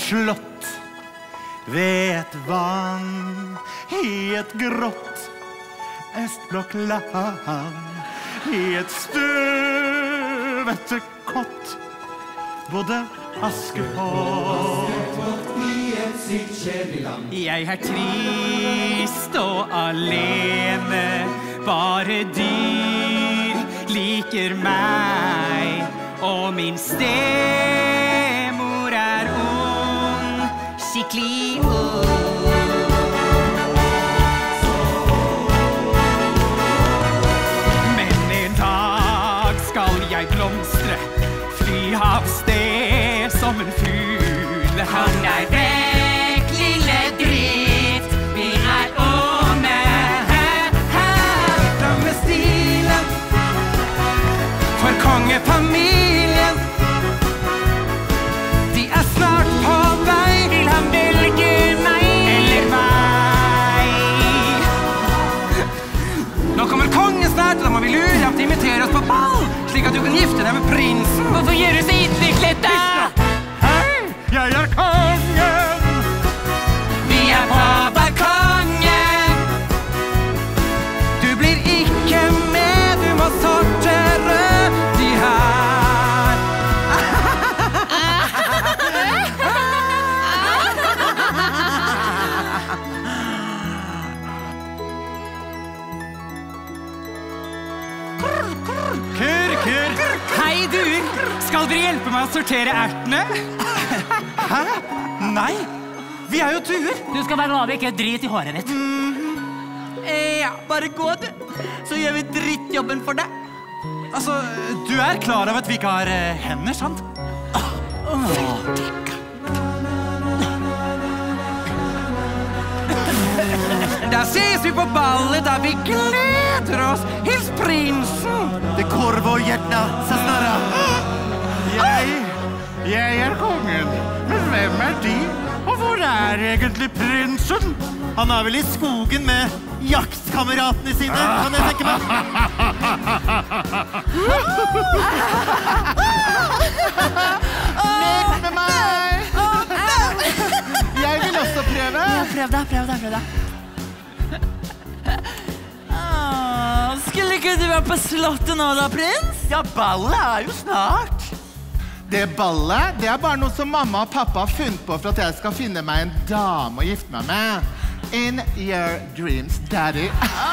slott ved et vann i et grått østblokkland i et støvete kott bodde Askepott i et sykt kjedelig land. Jeg er trist og alene, bare dyr liker meg, og min stemor er ung, skikkelig ung. Men en dag skal jeg blomstre, fly av sted som en fugl. Han er vekk, lille dritt, vi er onde. Fram med stilen for kongefamilien. De er snart på vei. Vil han velge meg eller meg? Nå kommer kongen snart, og da må vi lure at de inviterer oss på ball, slik at du kan gifte deg med prinsen. Hvorfor gjør du så innviklet da? Hei, jeg er kongen! Vi er på balkongen. Du blir ikke med, du må sortere de her. Kurr. Hei, duer. Skal dere hjelpe meg å sortere ertene? Hæ? Nei, vi er jo duer. Du skal være glad vi ikke er drit i håret ditt. Ja, bare gå du, så gjør vi drittjobben for deg. Altså, du er klar over at vi ikke har hender, sant? Da ses vi på ballet, da vi gleder oss. Hils prinsen. Det korvo hjertna, sa snarra. Jeg er kongen. Men hvem er de? Og hvor er egentlig prinsen? Han er vel i skogen med jaktkameratene sine, kan jeg tenke meg. Lek med meg! Jeg vil også prøve. Ja, prøv deg. Skulle ikke du være på slottet nå da, prins? Ja, ballet er jo snart. Det ballet, det er bare noe som mamma og pappa har funnet på for at jeg skal finne meg en dame å gifte meg med. In your dreams, daddy.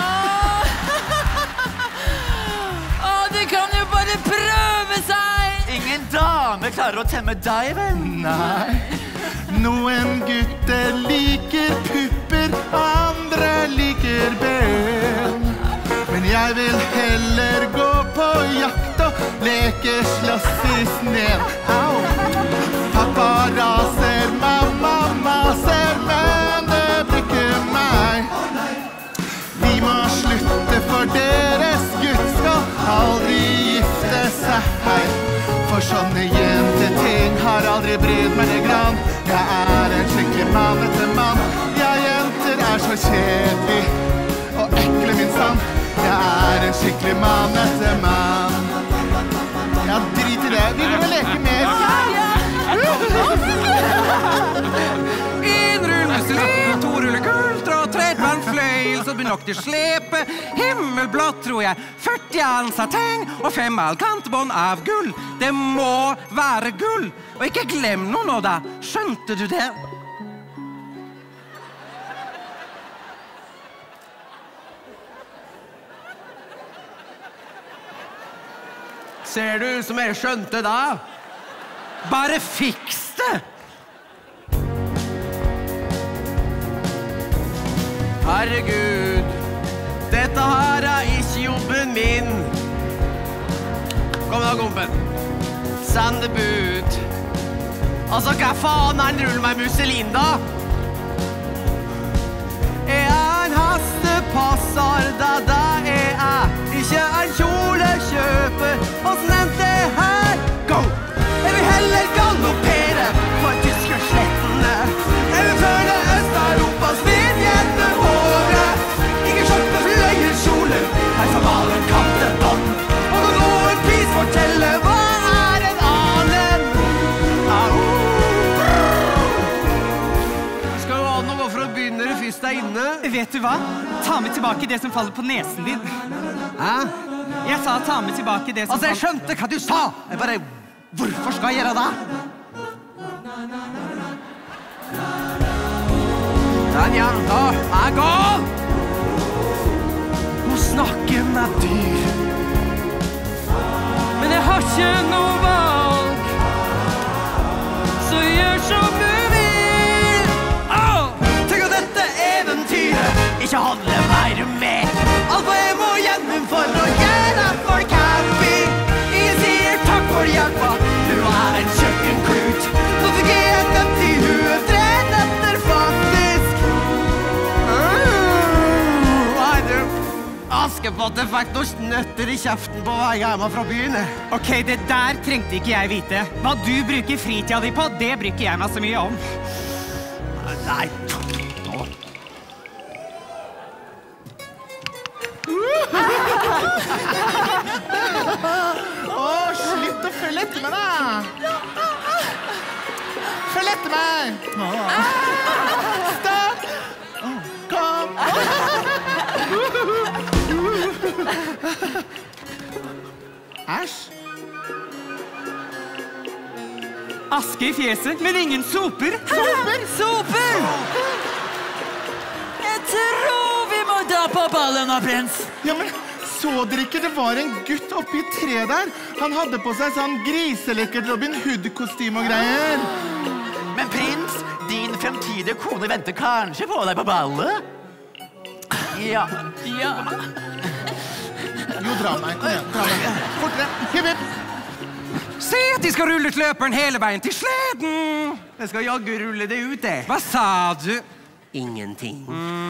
Det kan jo bare prøve seg. Ingen dame klarer å temme deg, vel? Nei. Noen gutter liker pupper, andre liker ben. Men jeg vil heller gå på jakt og leke slåss i sneen. Au! Pappa raser, mamma maser, men det blir ikke meg. Vi må slutte, for deres gutt skal aldri gifte seg. For sånne jenteting har aldri brydd meg det grann. Jeg er en skikkelig mannete mann. Ja, jenter er så kjedelig og ekle, min sann. Jeg er en skikkelig mannete mann. Ja, drit i det. Vi må leke mer. En rulle slip, 2 ruller gult og 3 fløyel, så binokter slepe. Himmelblått, tror jeg. 40 an sateng og 5 al kantbånd av gull. Det må være gull. Og ikke glem noe nå da. Skjønte du det? Ser du som jeg skjønte da? Bare fiks det! Herregud, dette her er ikke jobben min. Kom da, kompen. Send det bud. Altså, hva faen er en rull meg musselin da? Jeg er en hestepasser, da jeg er ikke en kjolekjøper. Og så nevnt det her, go! Jeg vil heller galoppere for tyskerslettene. Jeg vil føle Øst-Europas vindgjette håret. Ikke kjøpe fløyer kjoler, her for malen kantebånd. Og når noen pris forteller hva er en annen. nå, hvorfor begynner du først deg inne? Vet du hva? Ta med tilbake det som faller på nesen din. Hæ? Jeg sa ta med tilbake det som Altså, jeg skjønte hva du sa! Jeg bare, hvorfor skal jeg gjøre det? Den jenta er gal! Hun snakker med dyr. Men jeg har ikke noe valg, så gjør som du vil. Tenk at dette eventyret ikke handler mer om meg. Alt hva jeg må gjennom for å gjøre folk happy. Ingen sier takk for hjelpa, du er en kjøkkenklut. Nå fikk jeg et nøtt i huet, 3 nøtter faktisk. Nei, du, Askepott fikk noen nøtter i kjeften på vei hjemme fra byen. Ok, det der trengte ikke jeg vite. Hva du bruker fritida di på, det bryr ikke jeg meg så mye om. Nei, Slutt å følge etter meg da. Følg etter meg. Stopp. Kom. Æsj. Aske i fjeset, men ingen soper. Soper! Jeg tror vi må dra på ballen nå, prins. Ja, men så dere ikke? Det var en gutt oppi et tre der. Han hadde på seg sånn griselekkert Robin Hood-kostyme og greier. Men prins, din fremtidige kone venter kanskje på deg på ballet? Ja. Jo, dra meg. Kom igjen, dra meg. Fortere. Hipp, hipp. se at de skal rulle ut løperen hele veien til sleden. Jeg skal jaggu rulle det ut, det. Hva sa du? Ingenting.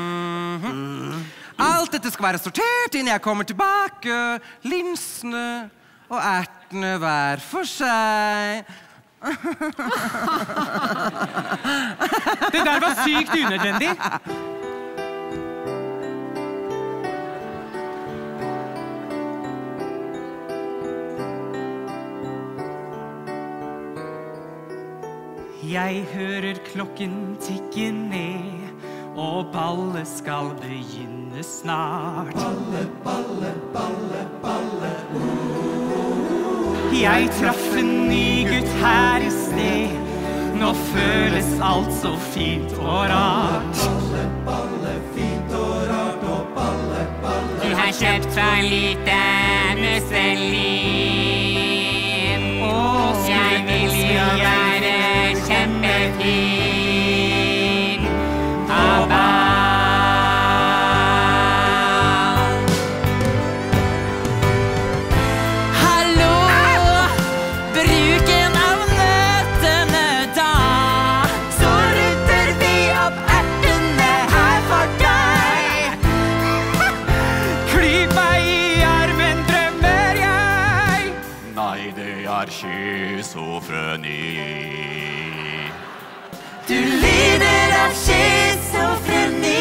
Alt dette skal være sortert innen jeg kommer tilbake. Linsene og ertene hver for seg. Det der var sykt unødvendig. Jeg hører klokken tikke ned, og ballet skal begynne snart. Balle, balle, balle, balle. Jeg traff en ny gutt her i sted. Nå føles alt så fint og rart. Balle, balle, fint og rart og balle, balle. Du har kjøpt så lite musselin. Jeg vil gjøre kjempefin på ball. Hallo, bruken av nøttene da. Så rutter vi opp ertene her for deg. Klyp meg i armen, drømmer jeg. Nei, det er schizofreni. Du lider av schizofreni.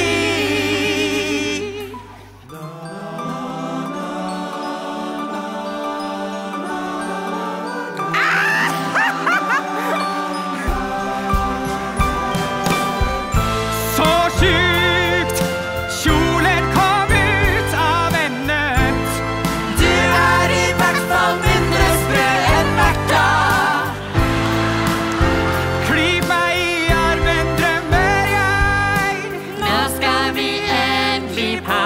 Så sjukt! Kjolen kom ut av en nøtt. Du er i hvert fall mindre sprø enn Märtha. Klyp meg i armen, drømmer jeg. Nå skal vi endelig på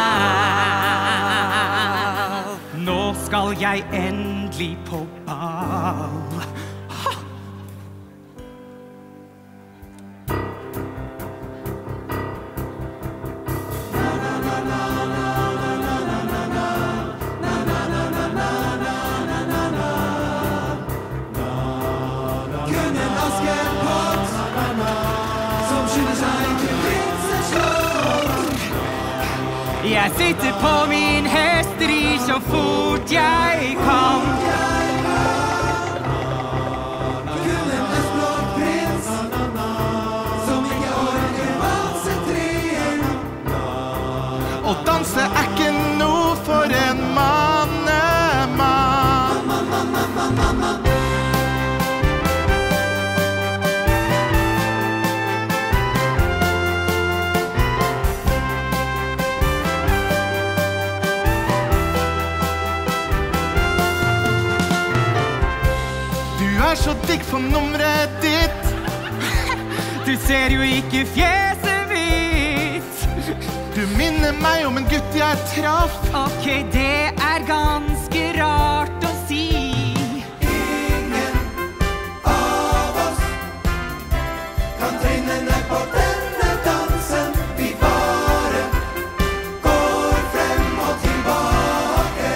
ball. Nå skal jeg endelig på ball. Jeg sitter på min hest, rir så fort jeg kan. Å danse er ikke noe for en mannemann. så digg for nummeret ditt. Du ser jo ikke fjeset mitt. Du minner meg om en gutt jeg traff. Ok, det er ganske rart å si. Ingen av oss kan trinne ned på denne dansen. Vi bare går frem og tilbake.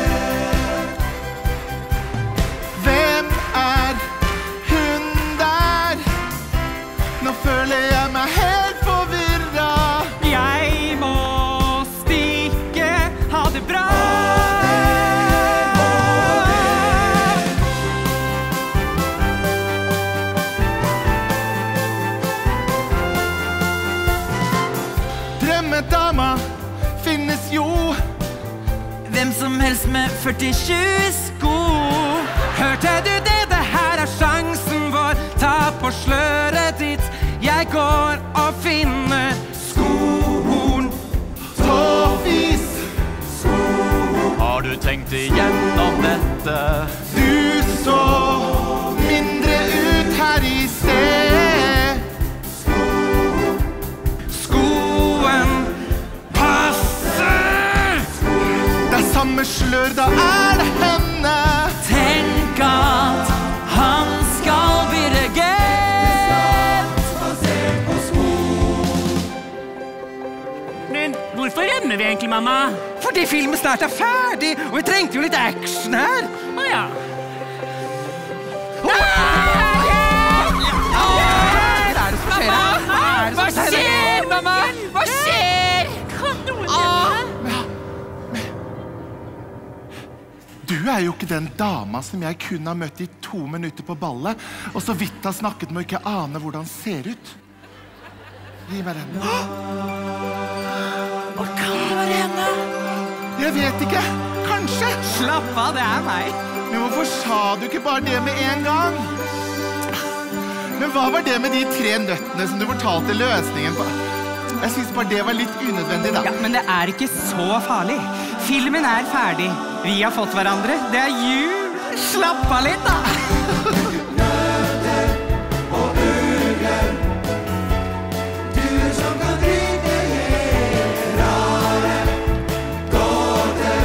Hvem er hun der? Nå føler jeg meg helt forvirra. Jeg må stikke, ha det bra. Drømmedama finnes jo. Hvem som helst med 47 sko. Hørte du det? Det her er sjansen vår. Ta på sløret ditt. Jeg går og finner skohorn. Tåfis, Har du tenkt igjennom dette? du så mindre ut her i sted. Skoen passer. Det er samme slør, da er det henne. Tenk at han skal bli regent. Men hvorfor rømmer vi egentlig, mamma? Fordi filmen snart er ferdig, og vi trengte jo litt action her. Åja. Hva skjer, mamma? Hva skjer? Kan noen Du er jo ikke den dama som jeg kun har møtt i 2 minutter på ballet, og så vidt har snakket med å ikke ane hvordan han ser ut. Gi meg den. Hva kan det være henne? Jeg vet ikke. Kanskje. Slapp av, det er meg. Men hvorfor sa du ikke bare det med en gang? Men hva var det med de 3 nøttene som du fortalte løsningen på? Jeg synes bare det var litt unødvendig, da. Ja, men det er ikke så farlig. Filmen er ferdig. Vi har fått hverandre. Det er jul. Slapp av litt, da. Duer som kan bryte rare gåter.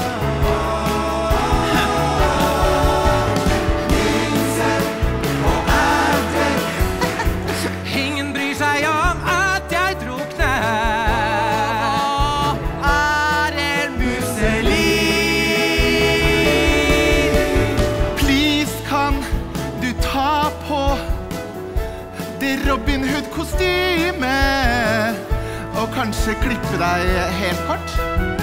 Linser og ærtrekk. Ingen bryr seg om at jeg drukner. Er en muselin. Please, kan du ta på det Robin Hood-kostyme og kanskje klippe deg helt kort?